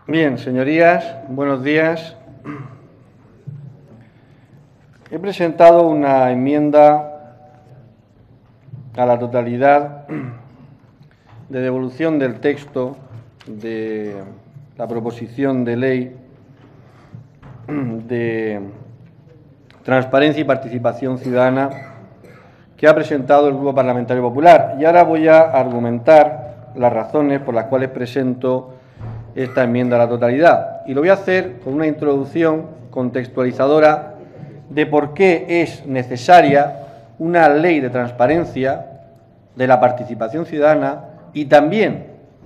Bien, señorías, buenos días. He presentado una enmienda a la totalidad de devolución del texto de la proposición de ley de transparencia y participación ciudadana que ha presentado el Grupo Parlamentario Popular. Y ahora voy a argumentar las razones por las cuales presento esta enmienda a la totalidad. Y lo voy a hacer con una introducción contextualizadora de por qué es necesaria una ley de transparencia de la participación ciudadana y también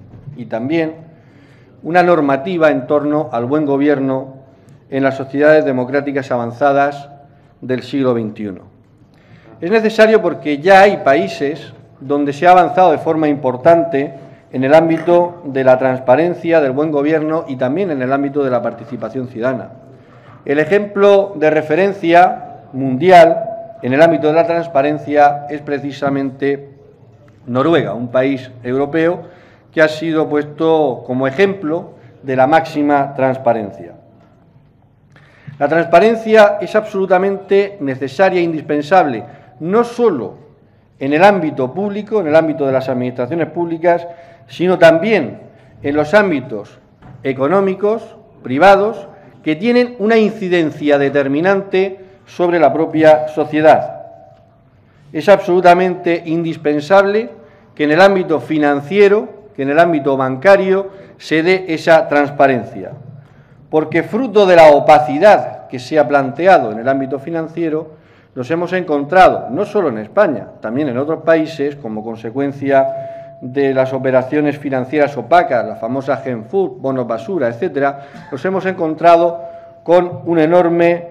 una normativa en torno al buen gobierno en las sociedades democráticas avanzadas del siglo XXI. Es necesario porque ya hay países donde se ha avanzado de forma importante en el ámbito de la transparencia, del buen gobierno y también en el ámbito de la participación ciudadana. El ejemplo de referencia mundial en el ámbito de la transparencia es precisamente Noruega, un país europeo que ha sido puesto como ejemplo de la máxima transparencia. La transparencia es absolutamente necesaria e indispensable, no solo en el ámbito público, en el ámbito de las administraciones públicas, sino también en los ámbitos económicos, privados, que tienen una incidencia determinante sobre la propia sociedad. Es absolutamente indispensable que en el ámbito financiero, que en el ámbito bancario, se dé esa transparencia, porque fruto de la opacidad que se ha planteado en el ámbito financiero, nos hemos encontrado, no solo en España, también en otros países, como consecuencia de las operaciones financieras opacas, la famosa Genfood, bonos basura, etcétera, nos hemos encontrado con un enorme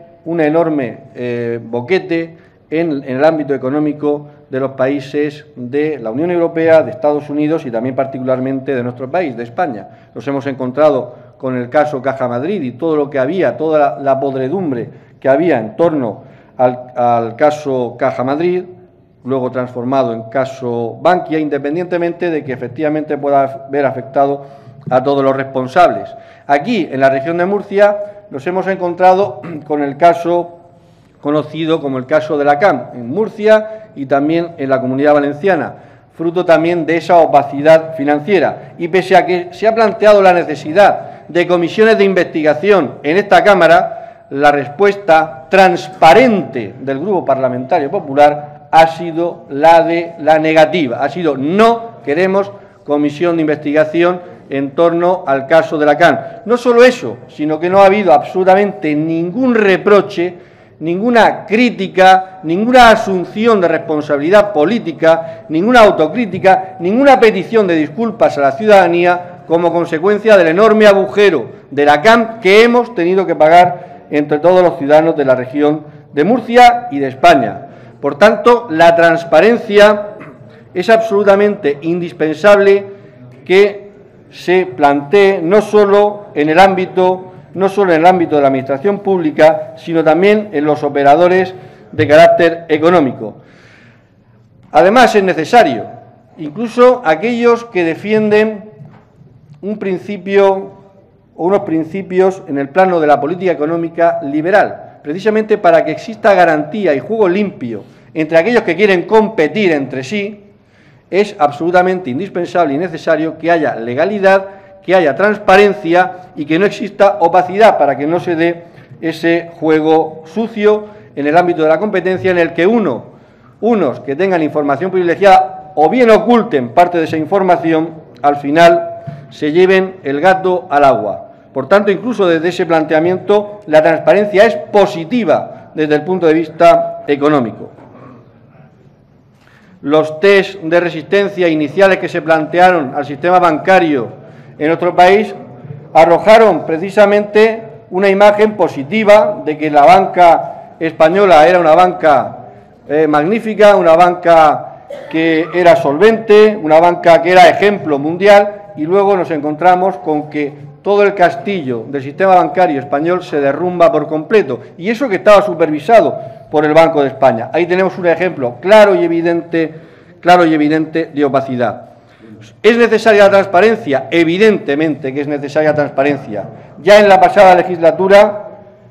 boquete en el ámbito económico de los países de la Unión Europea, de Estados Unidos y también particularmente de nuestro país, de España. Nos hemos encontrado con el caso Caja Madrid y todo lo que había, toda la podredumbre que había en torno al caso Caja Madrid, luego transformado en caso Bankia, independientemente de que efectivamente pueda haber afectado a todos los responsables. Aquí, en la región de Murcia, nos hemos encontrado con el caso conocido como el caso de la CAM, en Murcia y también en la Comunidad Valenciana, fruto también de esa opacidad financiera. Y pese a que se ha planteado la necesidad de comisiones de investigación en esta Cámara, la respuesta transparente del Grupo Parlamentario Popular ha sido la de la negativa, ha sido no queremos comisión de investigación en torno al caso de la CAM. No solo eso, sino que no ha habido absolutamente ningún reproche, ninguna crítica, ninguna asunción de responsabilidad política, ninguna autocrítica, ninguna petición de disculpas a la ciudadanía como consecuencia del enorme agujero de la CAM que hemos tenido que pagar entre todos los ciudadanos de la región de Murcia y de España. Por tanto, la transparencia es absolutamente indispensable que se plantee no solo en el ámbito de la administración pública, sino también en los operadores de carácter económico. Además, es necesario, incluso aquellos que defienden un principio o unos principios en el plano de la política económica liberal, precisamente para que exista garantía y juego limpio entre aquellos que quieren competir entre sí, es absolutamente indispensable y necesario que haya legalidad, que haya transparencia y que no exista opacidad para que no se dé ese juego sucio en el ámbito de la competencia en el que unos que tengan información privilegiada o bien oculten parte de esa información, al final se lleven el gato al agua. Por tanto, incluso desde ese planteamiento, la transparencia es positiva desde el punto de vista económico. Los test de resistencia iniciales que se plantearon al sistema bancario en nuestro país arrojaron precisamente una imagen positiva de que la banca española era una banca magnífica, una banca que era solvente, una banca que era ejemplo mundial, y luego nos encontramos con que todo el castillo del sistema bancario español se derrumba por completo, y eso que estaba supervisado por el Banco de España. Ahí tenemos un ejemplo claro y evidente de opacidad. ¿Es necesaria la transparencia? Evidentemente que es necesaria la transparencia. Ya en la pasada legislatura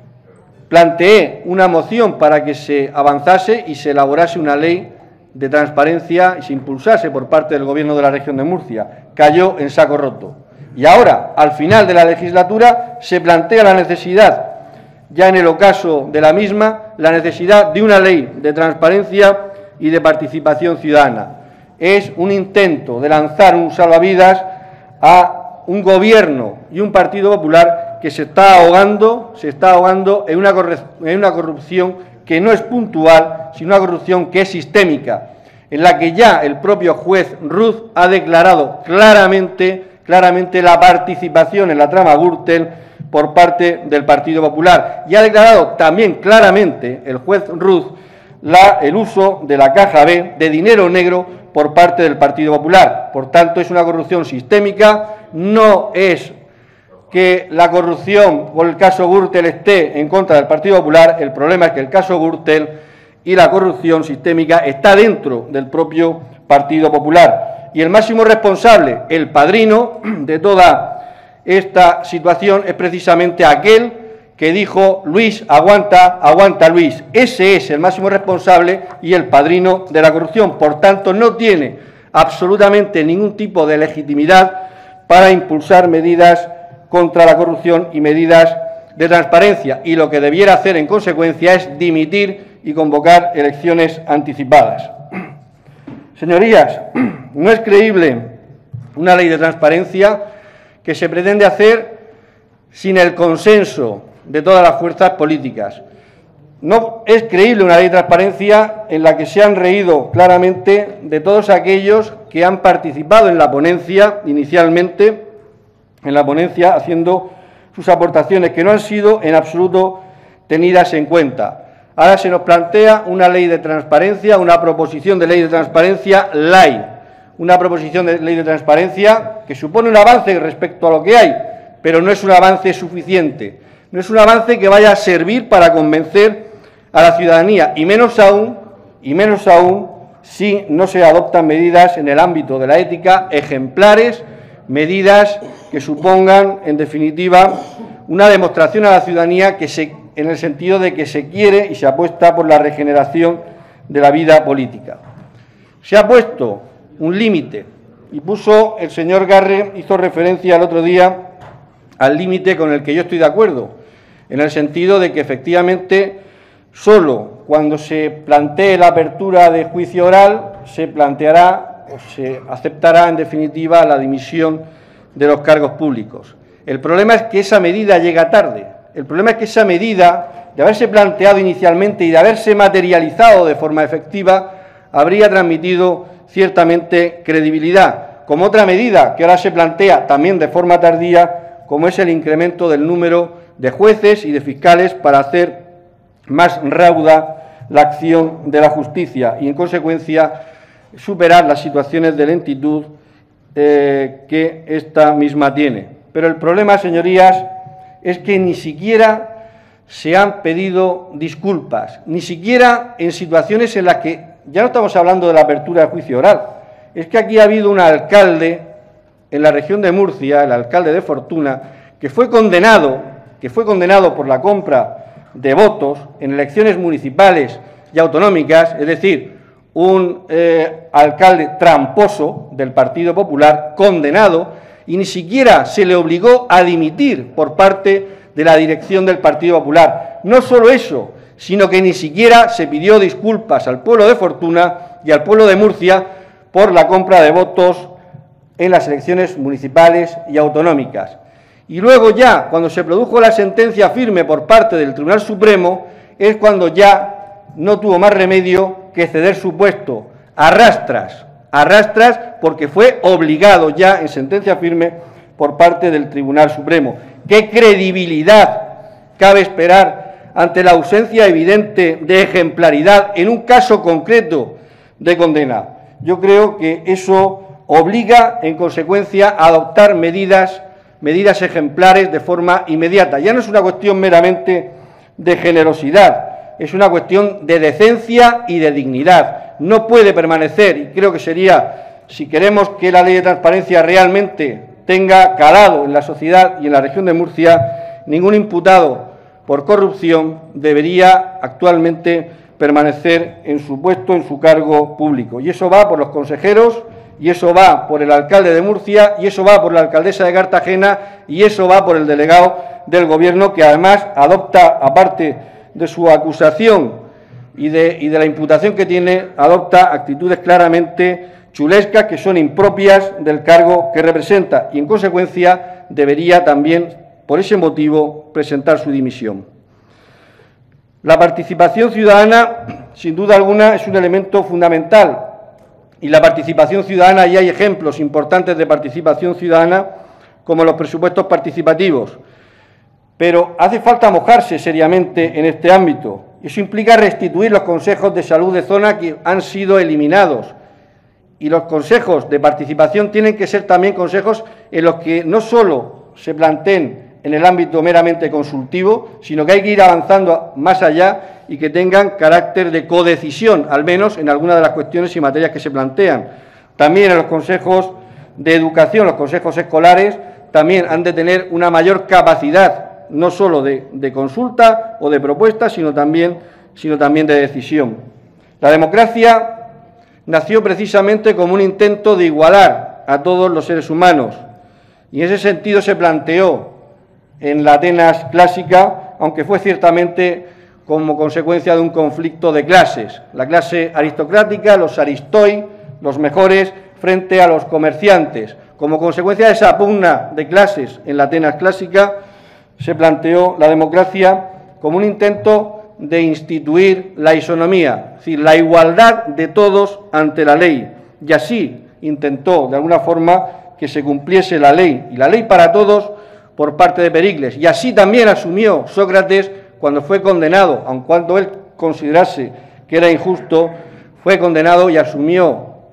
planteé una moción para que se avanzase y se elaborase una ley de transparencia y se impulsase por parte del Gobierno de la región de Murcia. Cayó en saco roto. Y ahora, al final de la legislatura, se plantea la necesidad, ya en el ocaso de la misma, la necesidad de una ley de transparencia y de participación ciudadana. Es un intento de lanzar un salvavidas a un Gobierno y un Partido Popular que se está ahogando en una corrupción que no es puntual, sino una corrupción que es sistémica, en la que ya el propio juez Ruz ha declarado claramente la participación en la trama Gürtel por parte del Partido Popular. Y ha declarado también claramente el juez Ruz el uso de la caja B de dinero negro por parte del Partido Popular. Por tanto, es una corrupción sistémica, no es que la corrupción por el caso Gürtel esté en contra del Partido Popular, el problema es que el caso Gürtel y la corrupción sistémica está dentro del propio Partido Popular. Y el máximo responsable, el padrino de toda esta situación, es precisamente aquel que dijo: Luis, aguanta, aguanta Luis. Ese es el máximo responsable y el padrino de la corrupción. Por tanto, no tiene absolutamente ningún tipo de legitimidad para impulsar medidas contra la corrupción y medidas de transparencia. Y lo que debiera hacer, en consecuencia, es dimitir y convocar elecciones anticipadas. Señorías, no es creíble una ley de transparencia que se pretende hacer sin el consenso de todas las fuerzas políticas. No es creíble una ley de transparencia en la que se han reído claramente de todos aquellos que han participado en la ponencia inicialmente, haciendo sus aportaciones que no han sido en absoluto tenidas en cuenta. Ahora se nos plantea una ley de transparencia, una proposición de ley de transparencia light, una proposición de ley de transparencia que supone un avance respecto a lo que hay, pero no es un avance suficiente, no es un avance que vaya a servir para convencer a la ciudadanía, y menos aún si no se adoptan medidas en el ámbito de la ética ejemplares, medidas que supongan, en definitiva, una demostración a la ciudadanía en el sentido de que se quiere y se apuesta por la regeneración de la vida política. Se ha puesto un límite y el señor Garre hizo referencia el otro día al límite con el que yo estoy de acuerdo, en el sentido de que efectivamente solo cuando se plantee la apertura de juicio oral se planteará o se aceptará en definitiva la dimisión de los cargos públicos. El problema es que esa medida llega tarde. El problema es que esa medida, de haberse planteado inicialmente y de haberse materializado de forma efectiva, habría transmitido ciertamente credibilidad, como otra medida que ahora se plantea también de forma tardía, como es el incremento del número de jueces y de fiscales para hacer más rauda la acción de la justicia y, en consecuencia, superar las situaciones de lentitud que esta misma tiene. Pero el problema, señorías, es que ni siquiera se han pedido disculpas, ni siquiera en situaciones en las que ya no estamos hablando de la apertura de juicio oral, es que aquí ha habido un alcalde en la región de Murcia, el alcalde de Fortuna, que fue condenado por la compra de votos en elecciones municipales y autonómicas, es decir, un alcalde tramposo del Partido Popular, condenado, y ni siquiera se le obligó a dimitir por parte de la dirección del Partido Popular. No solo eso, sino que ni siquiera se pidió disculpas al pueblo de Fortuna y al pueblo de Murcia por la compra de votos en las elecciones municipales y autonómicas. Y luego ya, cuando se produjo la sentencia firme por parte del Tribunal Supremo, es cuando ya no tuvo más remedio que ceder su puesto, a rastras, porque fue obligado ya en sentencia firme por parte del Tribunal Supremo. ¿Qué credibilidad cabe esperar ante la ausencia evidente de ejemplaridad en un caso concreto de condena? Yo creo que eso obliga, en consecuencia, a adoptar medidas ejemplares de forma inmediata. Ya no es una cuestión meramente de generosidad, es una cuestión de decencia y de dignidad. No puede permanecer, y creo que sería si queremos que la ley de transparencia realmente tenga calado en la sociedad y en la región de Murcia, ningún imputado por corrupción debería actualmente permanecer en su puesto, en su cargo público. Y eso va por los consejeros, y eso va por el alcalde de Murcia, y eso va por la alcaldesa de Cartagena, y eso va por el delegado del Gobierno, que además adopta, aparte de su acusación y de la imputación que tiene, adopta actitudes claramente chulescas que son impropias del cargo que representa, y en consecuencia debería también, por ese motivo, presentar su dimisión. La participación ciudadana, sin duda alguna, es un elemento fundamental, y la participación ciudadana, y hay ejemplos importantes de participación ciudadana, como los presupuestos participativos. Pero hace falta mojarse seriamente en este ámbito. Eso implica restituir los consejos de salud de zona que han sido eliminados. Y los consejos de participación tienen que ser también consejos en los que no solo se planteen en el ámbito meramente consultivo, sino que hay que ir avanzando más allá y que tengan carácter de codecisión, al menos en algunas de las cuestiones y materias que se plantean. También en los consejos de educación, los consejos escolares, también han de tener una mayor capacidad, no solo de consulta o de propuesta, sino también de decisión. La democracia nació precisamente como un intento de igualar a todos los seres humanos, y en ese sentido se planteó en la Atenas clásica, aunque fue ciertamente como consecuencia de un conflicto de clases. La clase aristocrática, los aristoi, los mejores, frente a los comerciantes. Como consecuencia de esa pugna de clases en la Atenas clásica, se planteó la democracia como un intento de instituir la isonomía, es decir, la igualdad de todos ante la ley. Y así intentó, de alguna forma, que se cumpliese la ley, y la ley para todos por parte de Pericles. Y así también asumió Sócrates cuando fue condenado, aun cuando él considerase que era injusto, fue condenado y asumió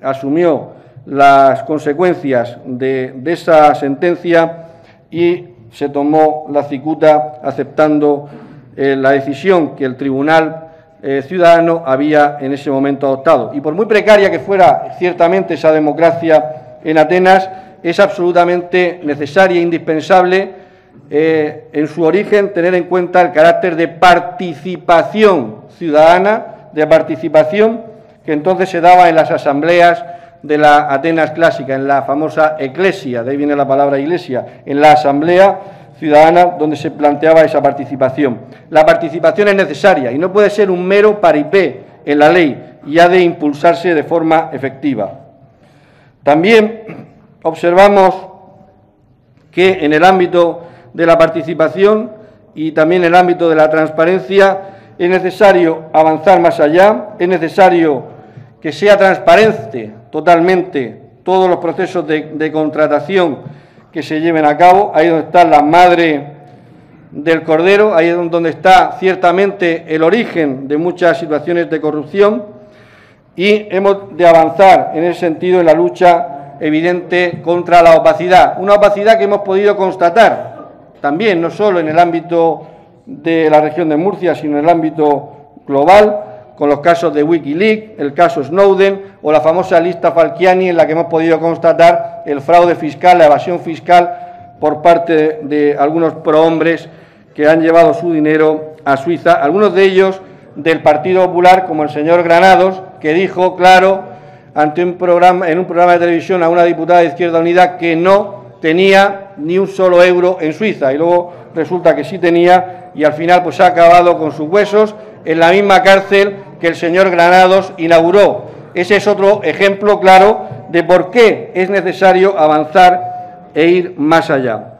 las consecuencias de esa sentencia y se tomó la cicuta aceptando la decisión que el Tribunal Ciudadano había en ese momento adoptado. Y por muy precaria que fuera ciertamente esa democracia en Atenas, es absolutamente necesaria e indispensable en su origen tener en cuenta el carácter de participación ciudadana, de participación que entonces se daba en las asambleas de la Atenas clásica, en la famosa eclesia, de ahí viene la palabra iglesia, en la asamblea ciudadana donde se planteaba esa participación. La participación es necesaria y no puede ser un mero paripé en la ley y ha de impulsarse de forma efectiva. También observamos que en el ámbito de la participación y también en el ámbito de la transparencia es necesario avanzar más allá, es necesario que sea transparente totalmente todos los procesos de contratación que se lleven a cabo. Ahí donde está la madre del cordero, ahí es donde está ciertamente el origen de muchas situaciones de corrupción, y hemos de avanzar en ese sentido en la lucha evidente contra la opacidad, una opacidad que hemos podido constatar también no solo en el ámbito de la región de Murcia, sino en el ámbito global, con los casos de Wikileaks, el caso Snowden o la famosa lista Falciani, en la que hemos podido constatar el fraude fiscal, la evasión fiscal por parte de algunos prohombres que han llevado su dinero a Suiza, algunos de ellos del Partido Popular, como el señor Granados, que dijo claro en un programa de televisión a una diputada de Izquierda Unida que no tenía ni un solo euro en Suiza, y luego resulta que sí tenía, y al final pues ha acabado con sus huesos en la misma cárcel que el señor Granados inauguró. Ese es otro ejemplo claro de por qué es necesario avanzar e ir más allá.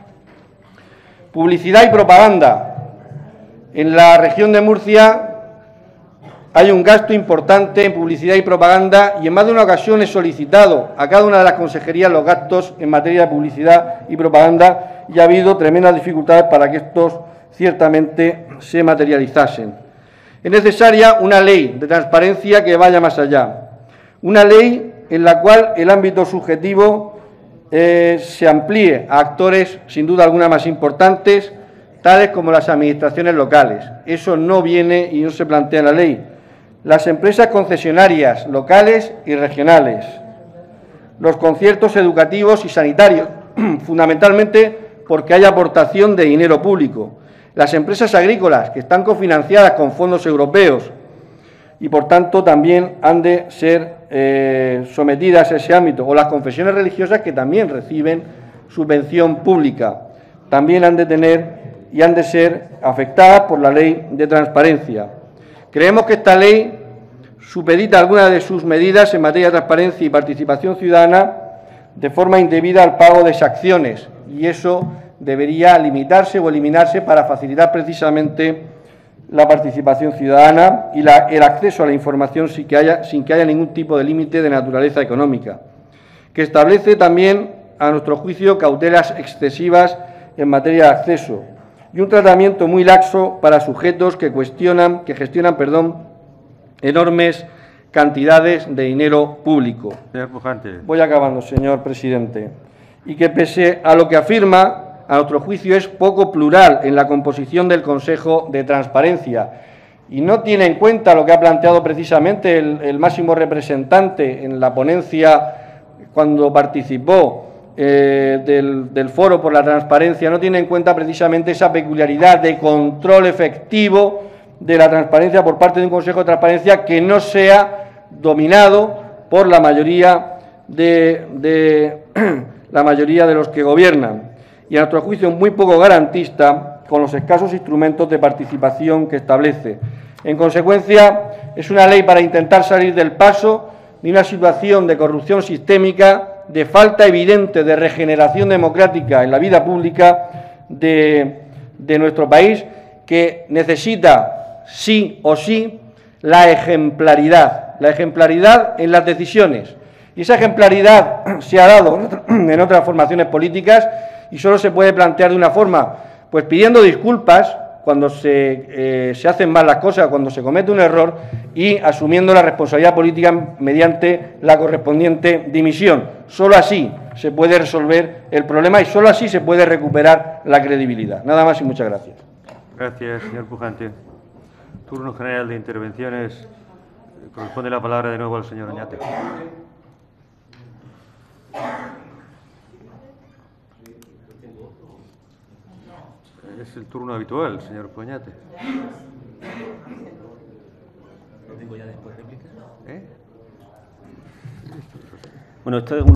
Publicidad y propaganda. En la región de Murcia hay un gasto importante en publicidad y propaganda, y en más de una ocasión he solicitado a cada una de las consejerías los gastos en materia de publicidad y propaganda, y ha habido tremendas dificultades para que estos ciertamente se materializasen. Es necesaria una ley de transparencia que vaya más allá, una ley en la cual el ámbito subjetivo se amplíe a actores sin duda alguna más importantes, tales como las administraciones locales. Eso no viene y no se plantea en la ley. Las empresas concesionarias locales y regionales, los conciertos educativos y sanitarios, fundamentalmente porque hay aportación de dinero público. Las empresas agrícolas, que están cofinanciadas con fondos europeos y, por tanto, también han de ser sometidas a ese ámbito. O las confesiones religiosas, que también reciben subvención pública. También han de tener y han de ser afectadas por la Ley de Transparencia. Creemos que esta ley supedita algunas de sus medidas en materia de transparencia y participación ciudadana de forma indebida al pago de sanciones, y eso debería limitarse o eliminarse para facilitar precisamente la participación ciudadana y el acceso a la información sin que haya ningún tipo de límite de naturaleza económica, que establece también, a nuestro juicio, cautelas excesivas en materia de acceso y un tratamiento muy laxo para sujetos que gestionan enormes cantidades de dinero público. Señor Pujante. Voy acabando, señor presidente. Y que, pese a lo que afirma, a nuestro juicio es poco plural en la composición del Consejo de Transparencia y no tiene en cuenta lo que ha planteado precisamente el máximo representante en la ponencia cuando participó del Foro por la Transparencia, no tiene en cuenta precisamente esa peculiaridad de control efectivo de la transparencia por parte de un Consejo de Transparencia que no sea dominado por la mayoría de los que gobiernan, y a nuestro juicio muy poco garantista con los escasos instrumentos de participación que establece. En consecuencia, es una ley para intentar salir del paso de una situación de corrupción sistémica, de falta evidente de regeneración democrática en la vida pública de nuestro país, que necesita sí o sí la ejemplaridad en las decisiones. Y esa ejemplaridad se ha dado en otras formaciones políticas y solo se puede plantear de una forma, pues pidiendo disculpas cuando se hacen mal las cosas, cuando se comete un error, y asumiendo la responsabilidad política mediante la correspondiente dimisión. Solo así se puede resolver el problema y solo así se puede recuperar la credibilidad. Nada más y muchas gracias. Gracias, señor Pujante. Turno general de intervenciones. Corresponde la palabra de nuevo al señor Oñate. Es el turno habitual, señor Oñate. ¿Lo tengo ya después réplica? ¿Eh? Bueno, esto es